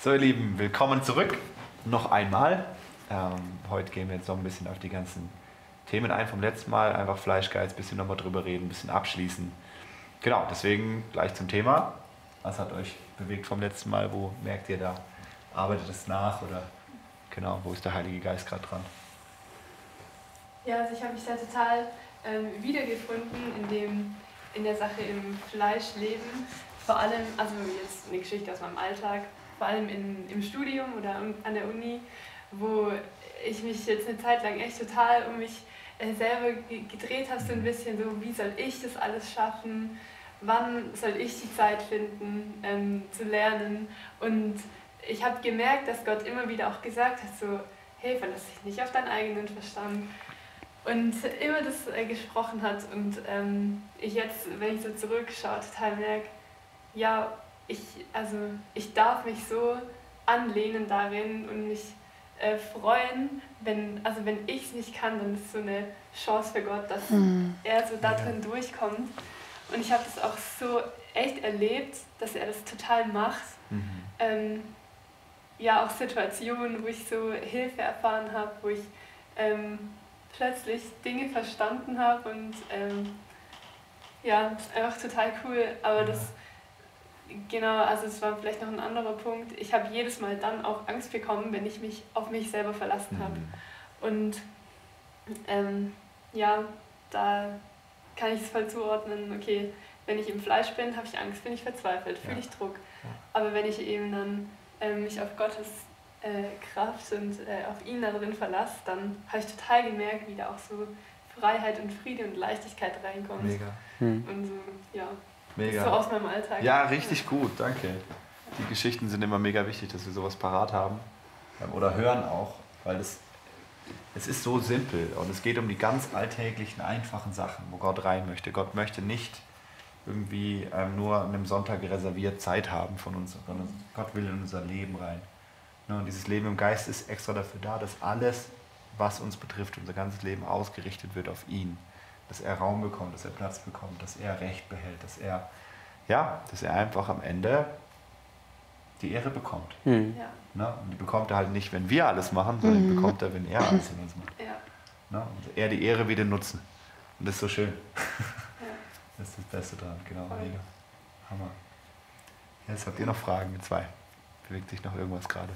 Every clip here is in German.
So ihr Lieben, willkommen zurück. Noch einmal. Heute gehen wir jetzt noch ein bisschen auf die ganzen Themen ein vom letzten Mal. Einfach Fleischgeiz, ein bisschen nochmal drüber reden, ein bisschen abschließen. Genau, deswegen gleich zum Thema. Was hat euch bewegt vom letzten Mal? Wo merkt ihr da? Arbeitet es nach? Oder genau, wo ist der Heilige Geist gerade dran? Ja, also ich habe mich da total wiedergefunden in der Sache im Fleischleben. Vor allem, also jetzt eine Geschichte aus meinem Alltag, vor allem im Studium oder an der Uni, wo ich mich jetzt eine Zeit lang echt total um mich selber gedreht habe, so ein bisschen so, wie soll ich das alles schaffen, wann soll ich die Zeit finden, zu lernen. Und ich habe gemerkt, dass Gott immer wieder auch gesagt hat, so, hey, verlass dich nicht auf deinen eigenen Verstand. Und immer das gesprochen hat und ich jetzt, wenn ich so zurückschaue, total merke, ja, ich darf mich so anlehnen darin und mich freuen, wenn ich es nicht kann, dann ist es so eine Chance für Gott, dass er so da drin durchkommt. Und ich habe das auch so echt erlebt, dass er das total macht. Ja, auch Situationen, wo ich so Hilfe erfahren habe, wo ich plötzlich Dinge verstanden habe und ja, das ist einfach total cool. Aber das, genau, also es war vielleicht noch ein anderer Punkt. Ich habe jedes Mal dann auch Angst bekommen, wenn ich mich auf mich selber verlassen habe. Und ja, da kann ich es voll zuordnen, okay, wenn ich im Fleisch bin, habe ich Angst, bin ich verzweifelt, fühle ich Druck. Aber wenn ich eben dann mich auf Gottes Kraft und auf ihn da drin verlasse, dann habe ich total gemerkt, wie da auch so Freiheit und Friede und Leichtigkeit reinkommt. Mega. Und so, ja, Mega. so aus meinem Alltag. Ja, richtig gut, danke. Die Geschichten sind immer mega wichtig, dass wir sowas parat haben. Oder hören auch, weil es ist so simpel und es geht um die ganz alltäglichen, einfachen Sachen, wo Gott rein möchte. Gott möchte nicht irgendwie nur an einem Sonntag reserviert Zeit haben von uns, sondern Gott will in unser Leben rein. Und dieses Leben im Geist ist extra dafür da, dass alles, was uns betrifft, unser ganzes Leben ausgerichtet wird auf ihn. Dass er Raum bekommt, dass er Platz bekommt, dass er Recht behält, dass er einfach am Ende die Ehre bekommt. Ja. Und die bekommt er halt nicht, wenn wir alles machen, sondern die bekommt er, wenn er alles in uns macht. Ja. Und er die Ehre wieder nutzen. Und das ist so schön. Ja. Das ist das Beste dran, genau. Mega. Hammer. Jetzt habt ihr noch Fragen, ihr zwei. Bewegt sich noch irgendwas gerade?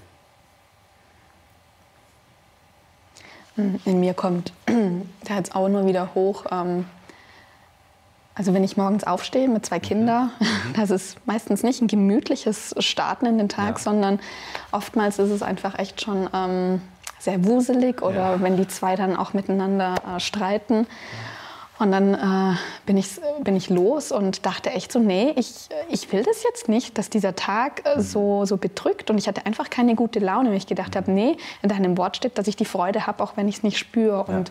In mir kommt da jetzt auch nur wieder hoch, also wenn ich morgens aufstehe mit 2 Kindern, das ist meistens nicht ein gemütliches Starten in den Tag, sondern oftmals ist es einfach echt schon sehr wuselig oder wenn die 2 dann auch miteinander streiten. Und dann bin ich los und dachte echt so, nee, ich will das jetzt nicht, dass dieser Tag so bedrückt. Und ich hatte einfach keine gute Laune, weil ich gedacht habe, nee, in deinem Wort steht, dass ich die Freude habe, auch wenn ich es nicht spüre. Und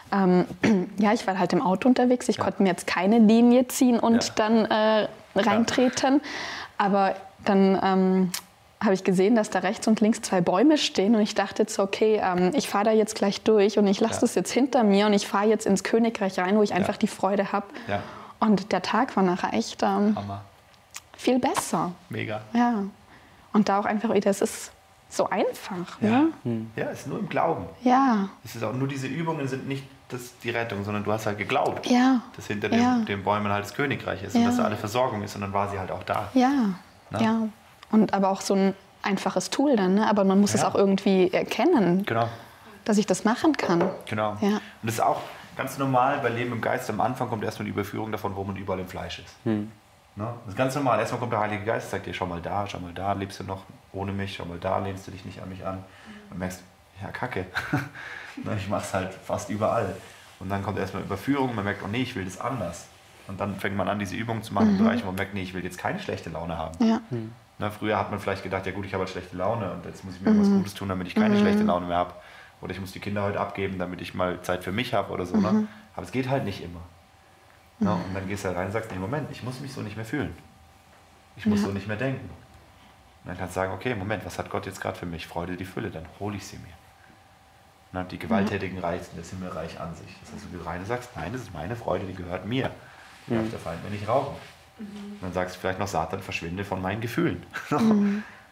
ja, ich war halt im Auto unterwegs, ich konnte mir jetzt keine Linie ziehen und dann reintreten. Aber dann habe ich gesehen, dass da rechts und links 2 Bäume stehen und ich dachte jetzt, okay, ich fahre da jetzt gleich durch und ich lasse das jetzt hinter mir und ich fahre jetzt ins Königreich rein, wo ich einfach die Freude habe. Ja. Und der Tag war nachher echt viel besser. Mega. Ja. Und da auch einfach wieder, es ist so einfach. Ja, Ne? ja, es ist nur im Glauben. Ja. Es ist auch nur diese Übungen sind nicht die Rettung, sondern du hast halt geglaubt, dass hinter den Bäumen halt das Königreich ist und dass da alle Versorgung ist und dann war sie halt auch da. Ja, Na? ja. Und aber auch so ein einfaches Tool dann, ne? Aber man muss es auch irgendwie erkennen, dass ich das machen kann. Genau. Ja. Und das ist auch ganz normal bei Leben im Geist. Am Anfang kommt erstmal die Überführung davon, wo man überall im Fleisch ist. Ne? Das ist ganz normal. Erstmal kommt der Heilige Geist, sagt dir, schau mal da, lebst du noch ohne mich, schau mal da, lehnst du dich nicht an mich an. Und merkst, ja, Kacke. Ich mach's halt fast überall. Und dann kommt erstmal Überführung, man merkt, oh nee, ich will das anders. Und dann fängt man an, diese Übungen zu machen im Bereich, wo man merkt, nee, ich will jetzt keine schlechte Laune haben. Ja. Früher hat man vielleicht gedacht, ja gut, ich habe halt schlechte Laune und jetzt muss ich mir was Gutes tun, damit ich keine schlechte Laune mehr habe. Oder ich muss die Kinder heute abgeben, damit ich mal Zeit für mich habe oder so. Ne? Aber es geht halt nicht immer. Und dann gehst du halt rein und sagst, nee, Moment, ich muss mich so nicht mehr fühlen. Ich muss so nicht mehr denken. Und dann kannst du sagen, okay, Moment, was hat Gott jetzt gerade für mich? Freude, die Fülle, dann hole ich sie mir. Und die Gewalttätigen reizen das Himmelreich an sich. Das heißt, du rein und sagst, nein, das ist meine Freude, die gehört mir. Darf der Feind mir nicht rauben. Und dann sagst du vielleicht noch, Satan, verschwinde von meinen Gefühlen.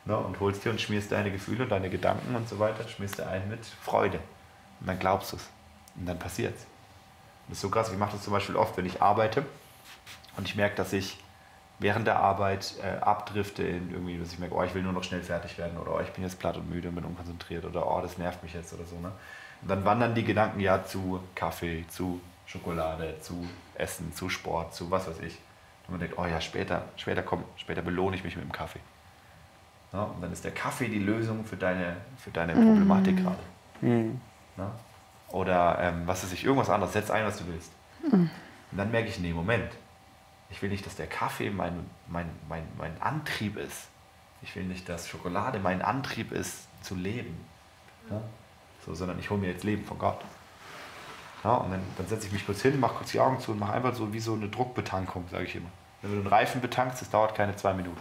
Ne? Und holst dir und schmierst deine Gefühle und deine Gedanken und so weiter, schmierst dir ein mit Freude. Und dann glaubst du es. Und dann passiert es. Das ist so krass, ich mache das zum Beispiel oft, wenn ich arbeite und ich merke, dass ich während der Arbeit abdrifte in irgendwie, dass ich merke, oh, ich will nur noch schnell fertig werden oder oh, ich bin jetzt platt und müde und bin unkonzentriert oder oh, das nervt mich jetzt oder so. Ne? Und dann wandern die Gedanken ja zu Kaffee, zu Schokolade, zu Essen, zu Sport, zu was weiß ich. Und man denkt, oh ja, später belohne ich mich mit dem Kaffee. Ja, und dann ist der Kaffee die Lösung für deine Problematik gerade. Ja? Oder was weiß ich, irgendwas anderes, setz ein, was du willst. Und dann merke ich, nee, Moment. Ich will nicht, dass der Kaffee mein Antrieb ist. Ich will nicht, dass Schokolade mein Antrieb ist, zu leben. Ja? So, sondern ich hole mir jetzt Leben von Gott. Ja, und dann setze ich mich kurz hin, mache kurz die Augen zu und mache einfach so wie so eine Druckbetankung, sage ich immer. Wenn du einen Reifen betankst, das dauert keine 2 Minuten.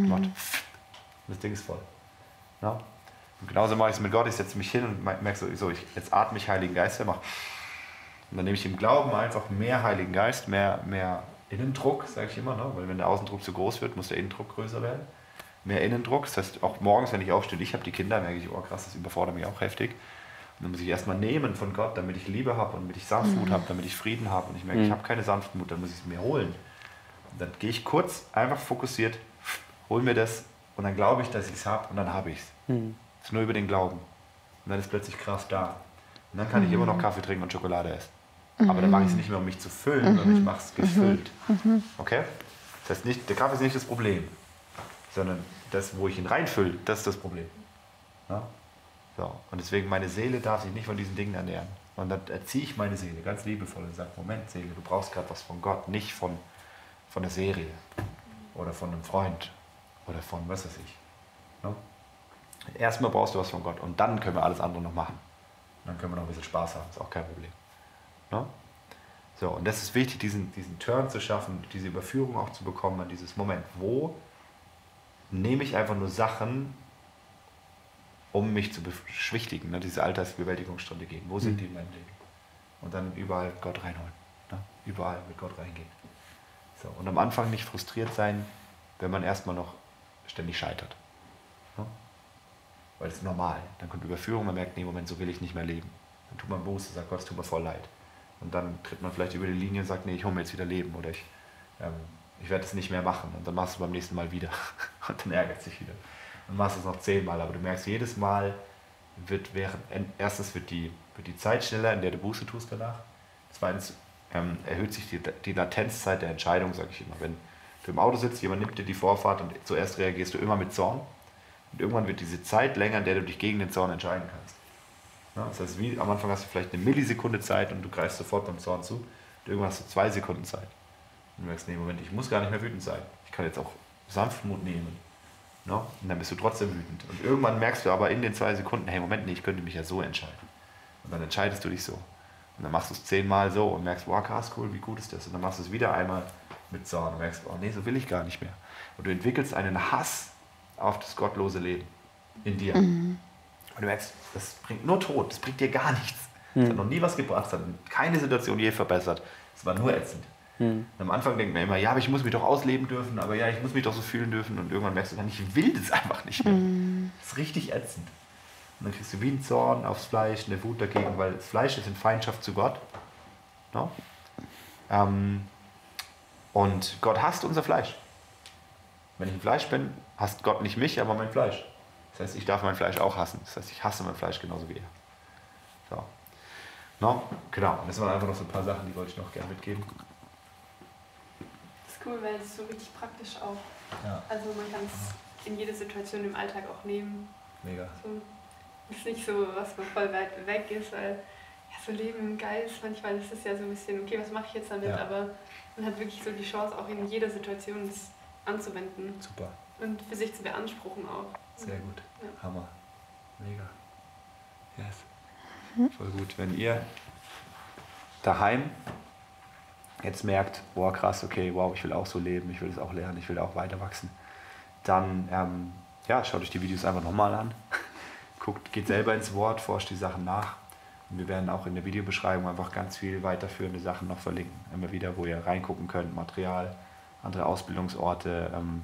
Das Ding ist voll. Ja? Und genauso mache ich es mit Gott. Ich setze mich hin und merke so, jetzt atme ich Heiligen Geist her, mache. Und dann nehme ich im Glauben einfach mehr Heiligen Geist, mehr Innendruck, sage ich immer, ne? Weil wenn der Außendruck zu groß wird, muss der Innendruck größer werden. Mehr Innendruck, das heißt auch morgens, wenn ich aufstehe, ich habe die Kinder, merke ich, oh krass, das überfordert mich auch heftig. Und dann muss ich erstmal nehmen von Gott, damit ich Liebe habe und damit ich Sanftmut habe, damit ich Frieden habe. Und ich merke, ich habe keine Sanftmut, dann muss ich es mir holen. Und dann gehe ich kurz, einfach fokussiert, hole mir das und dann glaube ich, dass ich es habe und dann habe ich es. Das ist nur über den Glauben. Und dann ist plötzlich Kraft da. Und dann kann ich immer noch Kaffee trinken und Schokolade essen. Aber dann mache ich es nicht mehr, um mich zu füllen, sondern ich mache es gefüllt. Okay? Das heißt, nicht, der Kaffee ist nicht das Problem, sondern das, wo ich ihn reinfülle, das ist das Problem. Ja? So. Und deswegen, meine Seele darf sich nicht von diesen Dingen ernähren. Und dann erziehe ich meine Seele ganz liebevoll und sage, Moment, Seele, du brauchst gerade was von Gott, nicht von der Serie oder von einem Freund oder von was weiß ich. Ja? Erstmal brauchst du was von Gott und dann können wir alles andere noch machen. Und dann können wir noch ein bisschen Spaß haben, ist auch kein Problem. Ja? So, und das ist wichtig, diesen Turn zu schaffen, diese Überführung auch zu bekommen an dieses Moment. Wo nehme ich einfach nur Sachen, um mich zu beschwichtigen, ne? Diese Alltagsbewältigungsstrategien. Wo sind die in meinem Leben? Und dann überall Gott reinholen. Ne? Überall mit Gott reingehen. So, und am Anfang nicht frustriert sein, wenn man erstmal noch ständig scheitert. Ne? Weil das ist normal. Dann kommt Überführung, man merkt, nee, Moment, so will ich nicht mehr leben. Dann tut man Buße, sagt Gott, es tut mir voll leid. Und dann tritt man vielleicht über die Linie und sagt, nee, ich hole mir jetzt wieder Leben oder ich werde es nicht mehr machen. Und dann machst du beim nächsten Mal wieder. Und dann ärgert es dich wieder. Dann machst du es noch 10-mal, aber du merkst, jedes Mal erstens wird die Zeit schneller, in der du Buße tust danach. Zweitens erhöht sich die Latenzzeit der Entscheidung, sage ich immer. Wenn du im Auto sitzt, jemand nimmt dir die Vorfahrt und zuerst reagierst du immer mit Zorn. Und irgendwann wird diese Zeit länger, in der du dich gegen den Zorn entscheiden kannst. Ja, das heißt, wie am Anfang hast du vielleicht eine Millisekunde Zeit und du greifst sofort beim Zorn zu. Und irgendwann hast du 2 Sekunden Zeit. Und du merkst, nee, Moment, ich muss gar nicht mehr wütend sein. Ich kann jetzt auch Sanftmut nehmen. No? Und dann bist du trotzdem wütend. Und irgendwann merkst du aber in den 2 Sekunden, hey, Moment, nee, ich könnte mich ja so entscheiden. Und dann entscheidest du dich so. Und dann machst du es 10-mal so und merkst, wow, krass, cool, wie gut ist das? Und dann machst du es wieder einmal mit Zorn und merkst, oh nee, so will ich gar nicht mehr. Und du entwickelst einen Hass auf das gottlose Leben in dir. Und du merkst, das bringt nur Tod, das bringt dir gar nichts. Das hat noch nie was gebracht, das hat keine Situation je verbessert. Es war nur ätzend. Am Anfang denkt man immer, ja, aber ich muss mich doch ausleben dürfen, aber ja, ich muss mich doch so fühlen dürfen. Und irgendwann merkst du dann, ich will das einfach nicht mehr. Das ist richtig ätzend. Und dann kriegst du wie einen Zorn aufs Fleisch, eine Wut dagegen, weil das Fleisch ist in Feindschaft zu Gott. No? Und Gott hasst unser Fleisch. Wenn ich ein Fleisch bin, hasst Gott nicht mich, aber mein Fleisch. Das heißt, ich darf mein Fleisch auch hassen. Das heißt, ich hasse mein Fleisch genauso wie er. So. No? Genau, und das waren einfach noch so ein paar Sachen, die wollte ich noch gerne mitgeben. Das ist cool, weil es so richtig praktisch auch. Ja. Also man kann es in jede Situation im Alltag auch nehmen. Mega. So, ist nicht so, was wo voll weit weg ist, weil ja, so Leben im Geist, manchmal ist es ja so ein bisschen, okay, was mache ich jetzt damit? Ja. Aber man hat wirklich so die Chance, auch in jeder Situation das anzuwenden. Super. Und für sich zu beanspruchen auch. Sehr gut. Ja. Hammer. Mega. Yes. Voll gut. Wenn ihr daheim jetzt merkt, boah krass, okay, wow, ich will auch so leben, ich will es auch lernen, ich will auch weiter wachsen, dann schaut euch die Videos einfach nochmal an. Geht selber ins Wort, forscht die Sachen nach. Und wir werden auch in der Videobeschreibung einfach ganz viel weiterführende Sachen noch verlinken. Immer wieder, wo ihr reingucken könnt, Material, andere Ausbildungsorte,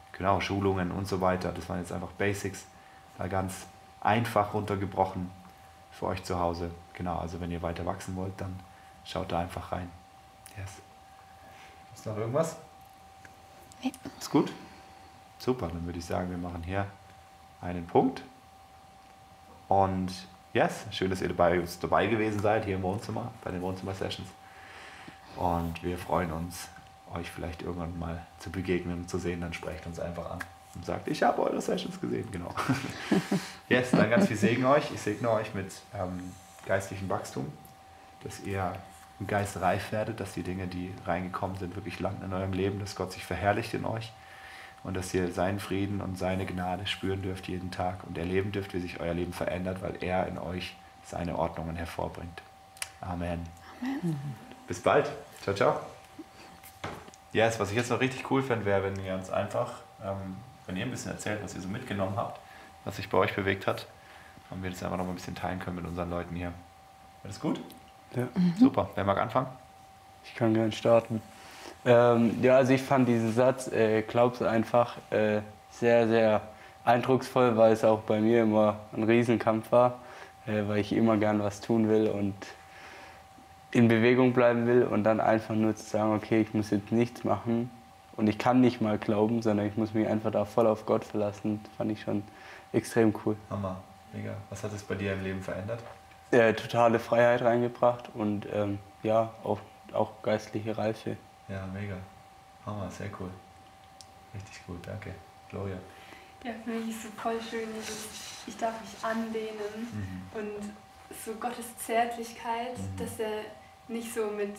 genau, Schulungen und so weiter. Das waren jetzt einfach Basics, da ganz einfach runtergebrochen für euch zu Hause. Genau, also wenn ihr weiter wachsen wollt, dann schaut da einfach rein. Yes. Ist noch irgendwas? Nee. Ist gut? Super, dann würde ich sagen, wir machen hier einen Punkt. Und yes, schön, dass ihr dabei gewesen seid, hier im Wohnzimmer, bei den Wohnzimmer-Sessions. Und wir freuen uns, euch vielleicht irgendwann mal zu begegnen und zu sehen. Dann sprecht uns einfach an und sagt, ich habe eure Sessions gesehen. Genau. Yes, dann ganz viel Segen euch. Ich segne euch mit geistlichem Wachstum, dass ihr im Geist reif werdet, dass die Dinge, die reingekommen sind, wirklich landen in eurem Leben, dass Gott sich verherrlicht in euch und dass ihr seinen Frieden und seine Gnade spüren dürft jeden Tag und erleben dürft, wie sich euer Leben verändert, weil er in euch seine Ordnungen hervorbringt. Amen. Amen. Bis bald. Ciao, ciao. Yes, was ich jetzt noch richtig cool fände, wäre, wenn ihr ganz einfach, wenn ihr ein bisschen erzählt, was ihr so mitgenommen habt, was sich bei euch bewegt hat, und wir das einfach noch mal ein bisschen teilen können mit unseren Leuten hier. Alles gut? Ja. Super. Wer mag anfangen? Ich kann gerne starten. Ja, also ich fand diesen Satz, glaub's einfach, sehr, sehr eindrucksvoll, weil es auch bei mir immer ein Riesenkampf war, weil ich immer gern was tun will und in Bewegung bleiben will und dann einfach nur zu sagen, okay, ich muss jetzt nichts machen und ich kann nicht mal glauben, sondern ich muss mich einfach da voll auf Gott verlassen, fand ich schon extrem cool. Hammer, mega. Was hat es bei dir im Leben verändert? Totale Freiheit reingebracht und ja, auch geistliche Reife. Ja, mega. Hammer, sehr cool. Richtig gut, danke. Gloria. Ja, für mich ist so voll schön, ich darf mich anlehnen und so Gottes Zärtlichkeit, dass er nicht so mit,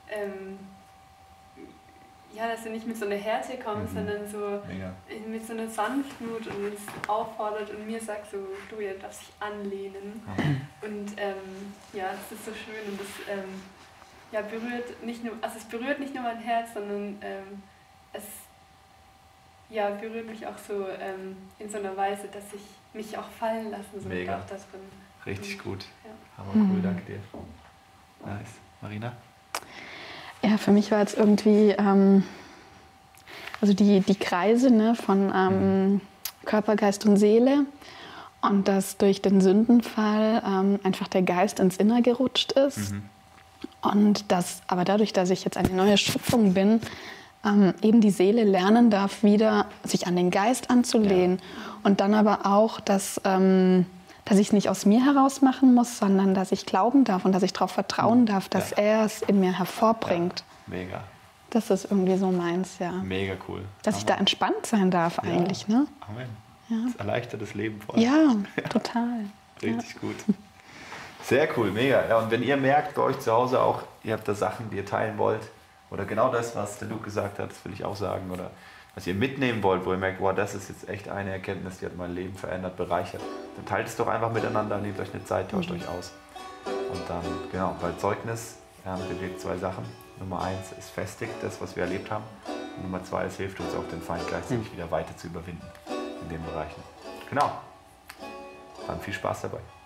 dass er nicht mit so einer Härte kommt, sondern so mega. Mit so einer Sanftmut und uns auffordert und mir sagt so, du, ihr darfst dich anlehnen. Und das ist so schön und das berührt nicht nur, also es berührt nicht nur mein Herz, sondern es berührt mich auch so in so einer Weise, dass ich mich auch fallen lassen soll. Mega. Auch da drin. Richtig gut. Ja. Hammer cool, danke dir. Nice. Marina? Ja, für mich war jetzt irgendwie, also die Kreise von Körper, Geist und Seele und dass durch den Sündenfall einfach der Geist ins Inner gerutscht ist und dass aber dadurch, dass ich jetzt eine neue Schöpfung bin, eben die Seele lernen darf, wieder sich an den Geist anzulehnen und dann aber auch, dass ich es nicht aus mir heraus machen muss, sondern dass ich glauben darf und dass ich darauf vertrauen darf, dass er es in mir hervorbringt. Ja, mega. Das ist irgendwie so meins, ja. Mega cool. Dass ich da entspannt sein darf eigentlich, ne? Amen. Ja. Das erleichtert das Leben voll. Ja, total. Richtig gut. Sehr cool, mega. Ja, und wenn ihr merkt bei euch zu Hause auch, ihr habt da Sachen, die ihr teilen wollt, oder genau das, was der Luke gesagt hat, das will ich auch sagen, oder was ihr mitnehmen wollt, wo ihr merkt, wow, das ist jetzt echt eine Erkenntnis, die hat mein Leben verändert, bereichert, dann teilt es doch einfach miteinander, nehmt euch eine Zeit, tauscht euch aus. Und dann, genau, bei Zeugnis bewirkt zwei Sachen. Nummer 1, es festigt das, was wir erlebt haben. Und Nummer 2, es hilft uns auch, den Feind gleichzeitig wieder weiter zu überwinden in den Bereichen. Genau. Dann viel Spaß dabei.